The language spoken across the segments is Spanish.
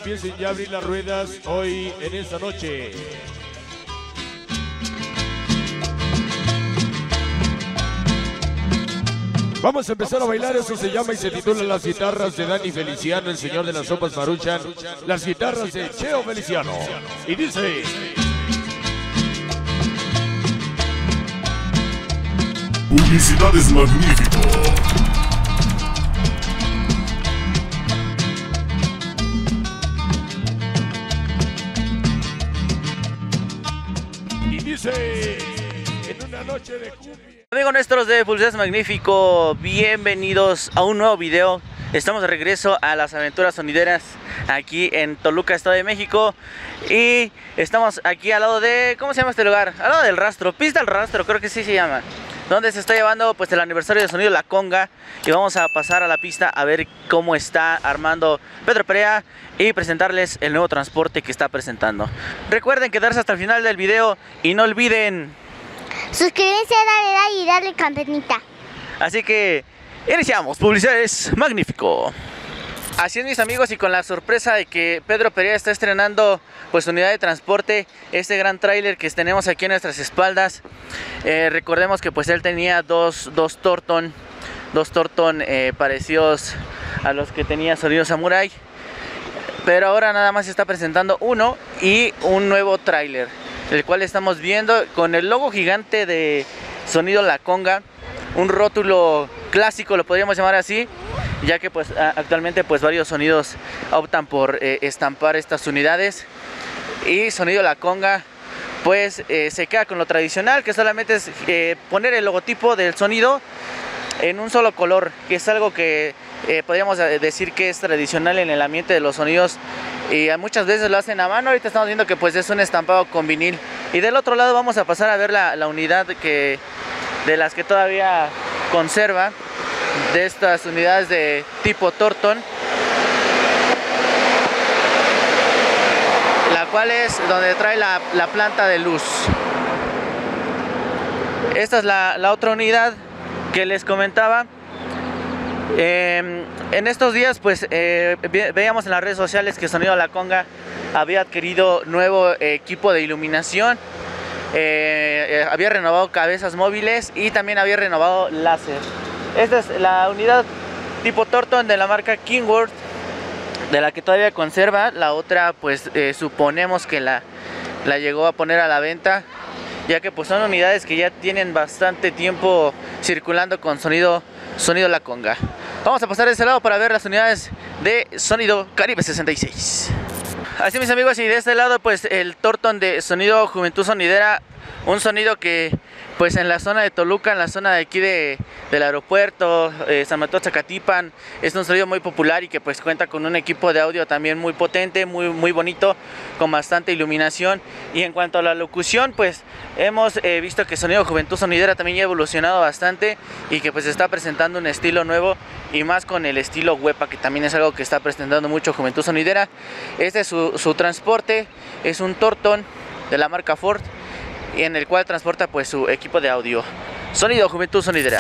empiecen ya a abrir las ruedas hoy en esta noche. Vamos a empezar a bailar, eso se llama y se titula Las guitarras de Dani Feliciano, el señor de las sopas Maruchan, las guitarras de Cheo Feliciano. Y dice... Publicidades Magnífico. Y dice... En una noche de cumbia. Amigos nuestros de Publicidades Magnífico, bienvenidos a un nuevo video. Estamos de regreso a las aventuras sonideras aquí en Toluca, Estado de México. Y estamos aquí al lado de... ¿cómo se llama este lugar? Al lado del Rastro, Pista del Rastro, creo que sí se llama, donde se está llevando pues el aniversario de Sonido La Conga. Y vamos a pasar a la pista a ver cómo está armando Pedro Perea y presentarles el nuevo transporte que está presentando. Recuerden quedarse hasta el final del video y no olviden suscribirse, darle like y darle campanita. Así que iniciamos. Publicidades Magnífico. Así es, mis amigos, y con la sorpresa de que Pedro Perea está estrenando pues unidad de transporte, este gran tráiler que tenemos aquí en nuestras espaldas. Recordemos que pues él tenía dos Torton parecidos a los que tenía Sonido Samurai, pero ahora nada más está presentando uno y un nuevo tráiler, el cual estamos viendo con el logo gigante de Sonido La Conga, un rótulo clásico, lo podríamos llamar así, ya que pues actualmente pues varios sonidos optan por estampar estas unidades, y Sonido La Conga pues se queda con lo tradicional, que solamente es poner el logotipo del sonido en un solo color, que es algo que podríamos decir que es tradicional en el ambiente de los sonidos, y muchas veces lo hacen a mano. Ahorita estamos viendo que pues es un estampado con vinil. Y del otro lado vamos a pasar a ver la unidad de las que todavía conserva, de estas unidades de tipo Torton, la cual es donde trae la planta de luz. Esta es la otra unidad que les comentaba. En estos días pues veíamos en las redes sociales que Sonido La Conga había adquirido nuevo equipo de iluminación, había renovado cabezas móviles y también había renovado láser. Esta es la unidad tipo Torton de la marca Kingworth, de la que todavía conserva. La otra pues suponemos que la llegó a poner a la venta, ya que pues son unidades que ya tienen bastante tiempo circulando con Sonido La Conga. Vamos a pasar de este lado para ver las unidades de Sonido Caribe 66. Así, mis amigos, y de este lado pues el Torton de Sonido Juventud Sonidera, un sonido que pues en la zona de Toluca, en la zona de aquí del aeropuerto, San Mateo Zacatipan, es un sonido muy popular y que pues cuenta con un equipo de audio también muy potente, muy bonito, con bastante iluminación. Y en cuanto a la locución, pues hemos visto que Sonido Juventud Sonidera también ya ha evolucionado bastante y que pues está presentando un estilo nuevo, y más con el estilo huepa, que también es algo que está presentando mucho Juventud Sonidera. Este es su transporte, es un Torton de la marca Ford, y en el cual transporta pues su equipo de audio. Sonido Juventud Sonidera.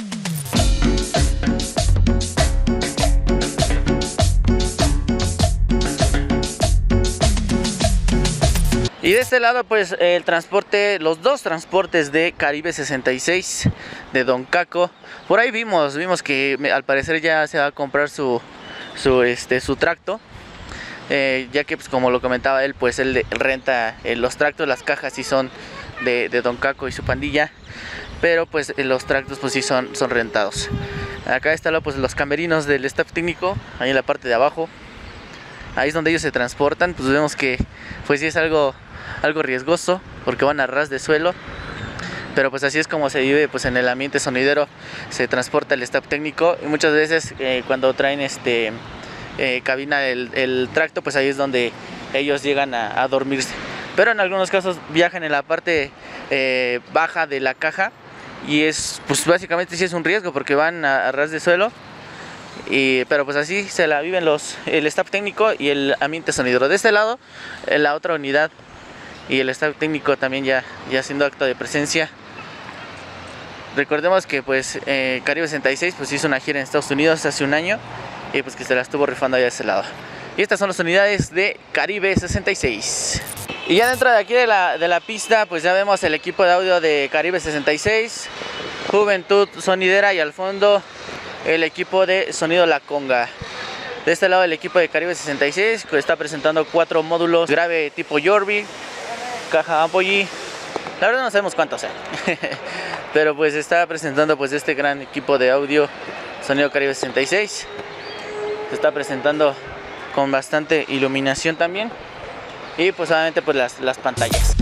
Y de este lado pues el transporte, los dos transportes de Caribe 66 de Don Caco. Por ahí vimos que al parecer ya se va a comprar su tracto, ya que pues como lo comentaba él, pues él renta los tractos, las cajas sí son de Don Caco y su pandilla, pero pues los tractos pues sí son rentados. Acá están pues los camerinos del staff técnico, ahí en la parte de abajo, ahí es donde ellos se transportan. Pues vemos que pues sí es algo riesgoso, porque van a ras de suelo, pero pues así es como se vive pues en el ambiente sonidero. Se transporta el staff técnico, y muchas veces cuando traen cabina el tracto, pues ahí es donde ellos llegan a dormirse. Pero en algunos casos viajan en la parte baja de la caja, y es pues básicamente sí es un riesgo, porque van a ras de suelo. Pero pues así se la viven el staff técnico y el ambiente sonidero. De este lado la otra unidad y el staff técnico también ya haciendo acto de presencia. Recordemos que pues Caribe 66 pues hizo una gira en Estados Unidos hace un año, y pues que se la estuvo rifando allá de ese lado. Y estas son las unidades de Caribe 66. Y ya dentro de aquí de la pista, pues ya vemos el equipo de audio de Caribe 66, Juventud Sonidera, y al fondo el equipo de Sonido La Conga. De este lado el equipo de Caribe 66, que está presentando 4 módulos grave tipo Yorby, caja Ampollí. La verdad no sabemos cuántos, pero pues está presentando pues este gran equipo de audio Sonido Caribe 66. Se está presentando con bastante iluminación también, y pues obviamente pues las pantallas.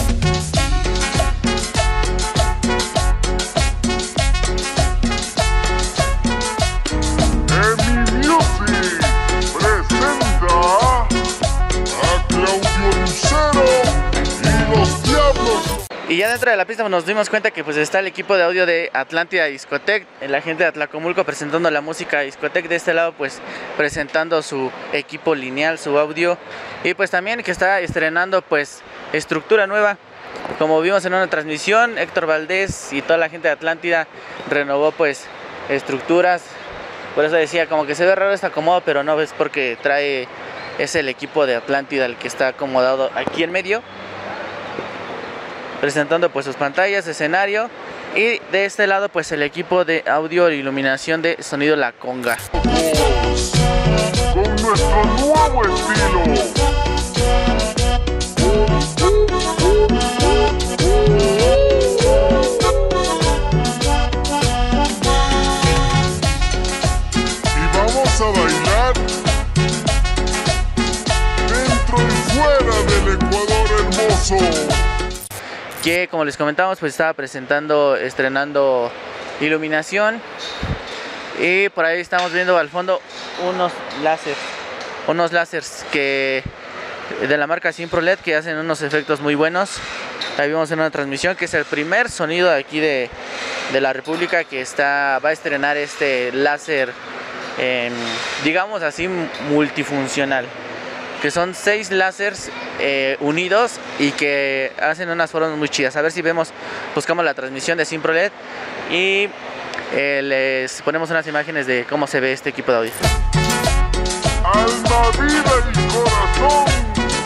Y ya dentro de la pista nos dimos cuenta que pues está el equipo de audio de Atlántida Discotec, la gente de Atlacomulco presentando la música Discotec. De este lado pues presentando su equipo lineal, su audio, y pues también que está estrenando pues estructura nueva. Como vimos en una transmisión, Héctor Valdés y toda la gente de Atlántida renovó pues estructuras. Por eso decía como que se ve raro este acomodo, pero no, es porque es el equipo de Atlántida el que está acomodado aquí en medio, presentando pues sus pantallas, escenario, y de este lado pues el equipo de audio e iluminación de Sonido La Conga. Con nuestro nuevo estilo. Y vamos a bailar dentro y fuera del Ecuador hermoso. Que como les comentamos pues estaba estrenando iluminación, y por ahí estamos viendo al fondo unos láseres que de la marca Simprolet, que hacen unos efectos muy buenos. Ahí vimos en una transmisión que es el primer sonido de aquí de la República que va a estrenar este láser, digamos así, multifuncional, que son 6 láseres unidos y que hacen unas formas muy chidas. A ver si buscamos la transmisión de Simprolet y les ponemos unas imágenes de cómo se ve este equipo de audio. Alma, vida y corazón.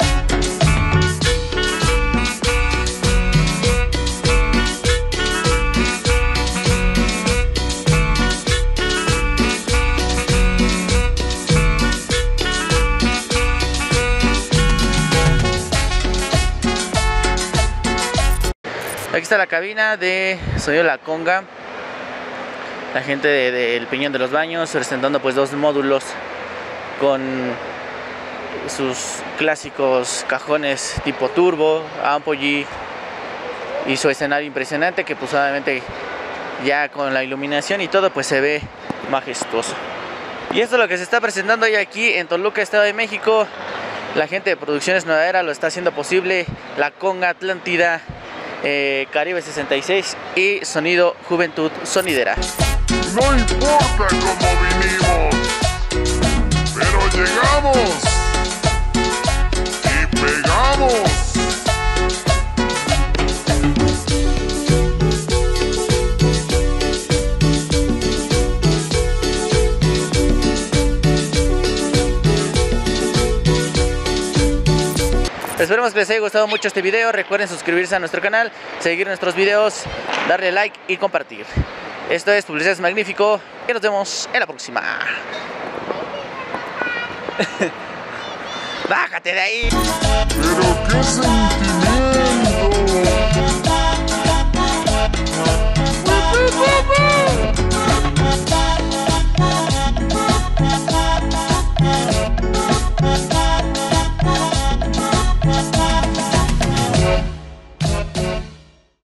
Aquí está la cabina de Sonido La Conga, la gente del Peñón de los Baños presentando pues 2 módulos con sus clásicos cajones tipo turbo, Ampollí, y su escenario impresionante que pues obviamente ya con la iluminación y todo pues se ve majestuoso. Y esto es lo que se está presentando hoy aquí en Toluca, Estado de México. La gente de Producciones Nueva Era lo está haciendo posible, La Conga, Atlántida, Caribe 66 y Sonido Juventud Sonidera. No importa cómo vinimos, pero llegamos y pegamos. Esperemos que les haya gustado mucho este video. Recuerden suscribirse a nuestro canal, seguir nuestros videos, darle like y compartir. Esto es Publicidad es Magnífico y nos vemos en la próxima. Bájate de ahí. Pero qué sentimiento.